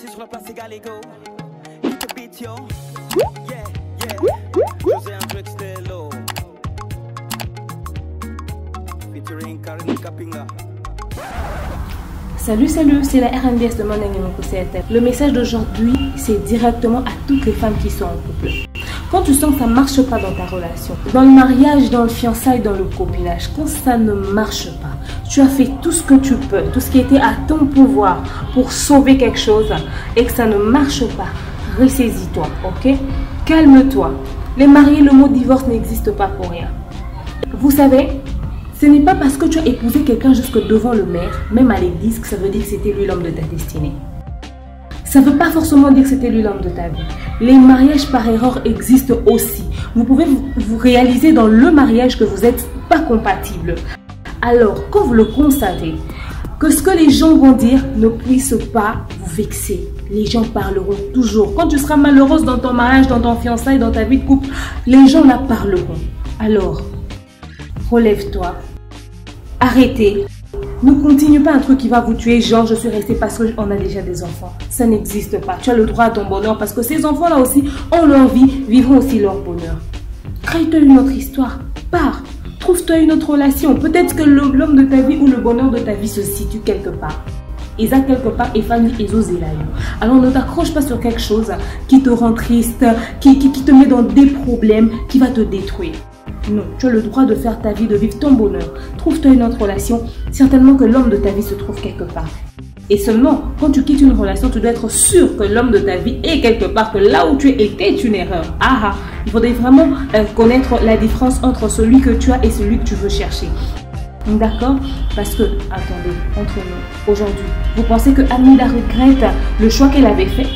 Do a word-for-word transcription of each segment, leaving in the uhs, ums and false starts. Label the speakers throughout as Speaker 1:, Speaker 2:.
Speaker 1: sur la place égale ego. Hit the beat, yo. Yeah, yeah. José André Stello. Featuring Karin Kapinga.
Speaker 2: Salut, salut, c'est la R N B S de Mandeng et Moko C F. Le message d'aujourd'hui, c'est directement à toutes les femmes qui sont en couple. Quand tu sens que ça ne marche pas dans ta relation, dans le mariage, dans le fiançailles, dans le copinage, quand ça ne marche pas, tu as fait tout ce que tu peux, tout ce qui était à ton pouvoir pour sauver quelque chose et que ça ne marche pas, ressaisis-toi, ok? Calme-toi. Les mariés, le mot divorce n'existe pas pour rien. Vous savez, ce n'est pas parce que tu as épousé quelqu'un jusque devant le maire, même à l'église, que ça veut dire que c'était lui l'homme de ta destinée. Ça ne veut pas forcément dire que c'était lui l'homme de ta vie. Les mariages par erreur existent aussi. Vous pouvez vous, vous réaliser dans le mariage que vous n'êtes pas compatibles. Alors, quand vous le constatez, que ce que les gens vont dire ne puisse pas vous vexer. Les gens parleront toujours. Quand tu seras malheureuse dans ton mariage, dans ton fiançailles, dans ta vie de couple, les gens la parleront. Alors, relève-toi. Arrêtez. Ne continue pas un truc qui va vous tuer, genre je suis restée parce qu'on a déjà des enfants. Ça n'existe pas. Tu as le droit à ton bonheur parce que ces enfants-là aussi ont leur vie, vivront aussi leur bonheur. Crée-toi une autre histoire. Pars. Trouve-toi une autre relation. Peut-être que l'homme de ta vie ou le bonheur de ta vie se situe quelque part. Isa quelque part et Fanny et Zozelayo. Alors ne t'accroche pas sur quelque chose qui te rend triste, qui, qui, qui te met dans des problèmes, qui va te détruire. Non, tu as le droit de faire ta vie, de vivre ton bonheur. Trouve-toi une autre relation. Certainement que l'homme de ta vie se trouve quelque part. Et seulement, quand tu quittes une relation, tu dois être sûr que l'homme de ta vie est quelque part, que là où tu es était une erreur. Ah ah, il faudrait vraiment euh, connaître la différence entre celui que tu as et celui que tu veux chercher. D'accord? Parce que, attendez, entre nous, aujourd'hui, vous pensez que Amida regrette le choix qu'elle avait fait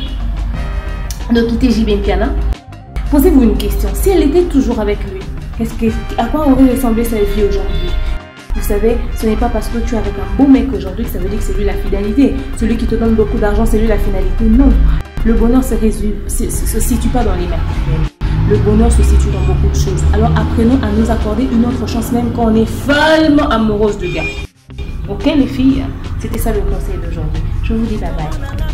Speaker 2: de quitter J B Mpiana? Posez-vous une question. Si elle était toujours avec lui, qu'est-ce que, à quoi aurait ressemblé sa vie aujourd'hui? Vous savez, ce n'est pas parce que tu es avec un beau mec aujourd'hui que ça veut dire que c'est lui la fidélité. Celui qui te donne beaucoup d'argent, c'est lui la finalité. Non. Le bonheur se, résume, se, se situe pas dans les matériels. Le bonheur se situe dans beaucoup de choses. Alors apprenons à nous accorder une autre chance même quand on est follement amoureuse de gars. Ok les filles? C'était ça le conseil d'aujourd'hui. Je vous dis bye bye.